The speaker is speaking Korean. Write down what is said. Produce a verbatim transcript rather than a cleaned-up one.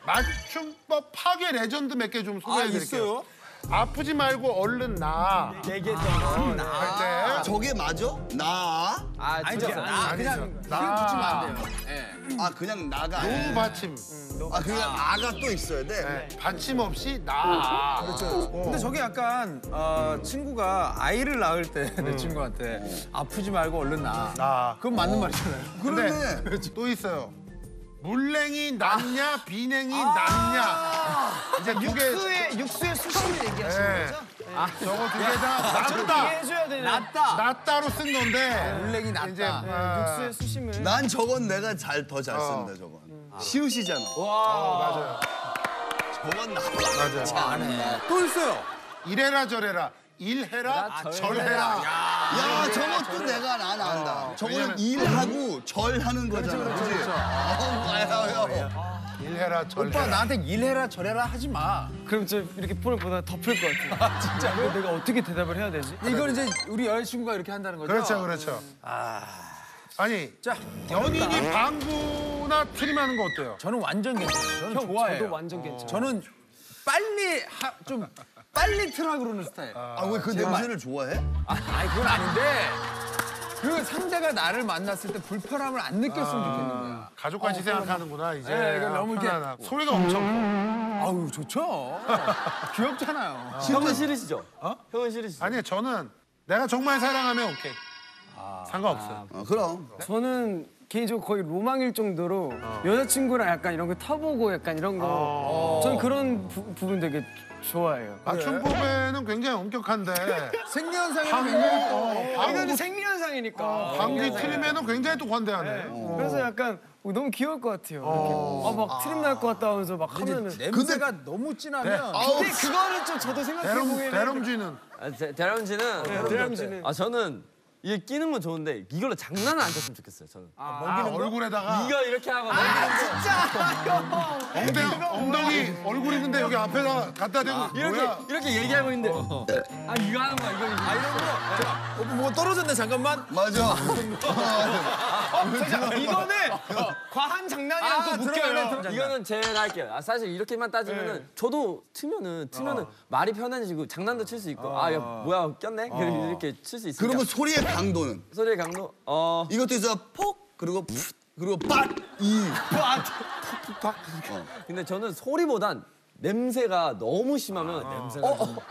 맞춤법 파괴 레전드 몇 개 좀 소개해드릴게요. 아, 있어요? 아프지 말고 얼른 나. 얘기했잖아. 할 때. 저게 맞아? 나? 아, 아니죠. 나 그냥 나. 붙이면 안 돼요. 예. 아 그냥 나가. 노 받침. 아 그냥 아가 또 있어야 돼. 네. 받침 없이 나. 그렇죠. 근데 저게 약간 어, 친구가 아이를 낳을 때 내 친구한테 아프지 말고 얼른 나. 나. 그건 맞는 말이잖아요. 그러네. 근데 또 있어요. 물냉이 낫냐 비냉이 낫냐. 이제 두 개. 육수의 육수의 수심을 얘기하시는 네. 거죠? 아, 저거 두 개 다 낫다. 이해해줘야 되는. 낫다. 낫다로 쓴 건데. 물냉이 낫다. 이제 아, 육수의 수심을. 난 저건 내가 잘 더 잘 쓴다 저건. 시우시잖아. 맞아요. 저건 나. 맞아요. 또 있어요. 이래라 저래라. 일해라 절해라. 야 저것도 내가 나 나온다. 저거는 일하고 절하는 거잖아. 그렇지? 일해라 절해라. 오빠 나한테 일해라 저래라 하지 마. 그럼 저 이렇게 폰을 보다가 덮을 것 같아요. 아, 진짜로? 내가 어떻게 대답을 해야 되지? 이건 이제 우리 여자친구가 이렇게 한다는 거죠? 그렇죠, 그렇죠. 아니, 자, 연인이 방구나 트림하는 거 어때요? 저는 완전 괜찮아요. 저는 좋아해요. 저도 완전 괜찮아요. 저는 빨리 하, 좀 빨리 트라 그러는 스타일. 아 왜 그 냄새를 좋아해? 아, 아니 그건 아닌데 그 상대가 나를 만났을 때 불편함을 안 느꼈으면 좋겠는 거야. 가족같이 생각하는구나, 이제. 네, 이건 아, 너무 이렇게- 편안하고. 소리가 엄청 커. 아우 좋죠. 귀엽잖아요. 형은 싫으시죠? 어? 형은 싫으시죠? 아니, 저는 내가 정말 사랑하면 오케이. 상관없어요. 어, 그럼. 저는 개인적으로 거의 로망일 정도로 여자친구랑 약간 이런 거 타보고 약간 이런 거. 저는 그런 부, 부분 되게 좋아해요. 맞춤법에는 굉장히 엄격한데 생리현상이 방귀, 굉장히 어, 아, 이건 방귀, 생리현상이니까. 방귀 트림에는 굉장히 또 관대하네. 그래서 약간 너무 귀여울 것 같아요. 이렇게. 아, 막 트림 날 것 같다 하면서 막 하면은. 냄새가 너무 진하면 근데 그거는 좀 저도 대럼, 생각해보기에는. 대럼쥐는 아, 대- 대람쥐는 대람쥐는. 아 저는 이게 끼는 건 좋은데 이걸로 장난을 안 쳤으면 좋겠어요. 저는 아, 얼굴에다가 이거 이렇게 하고 엉덩이, 엉덩이 얼굴 있는데 여기 앞에다 갖다 대고 이렇게 뭐야? 이렇게 얘기하고 있는데 아 이거 하는 거야 이거 이거 아 이런 거 어, 뭐가 떨어졌네 잠깐만. 맞아. 이거는 과한 장난이랑 또 묶여요. 이거는 제가 할게요. 아, 사실 이렇게만 따지면은 저도 트면은 트면은 말이 편해지고 장난도 칠 수 있고 아 야, 뭐야 꼈네 이렇게 칠 수 있으니까 그러면 소리의 강도는 소리의 강도 어 이것도 있어 폭 그리고 풋 그리고 빡 이. 근데 저는 소리보단 냄새가 너무 심하면 냄새가 어, 어,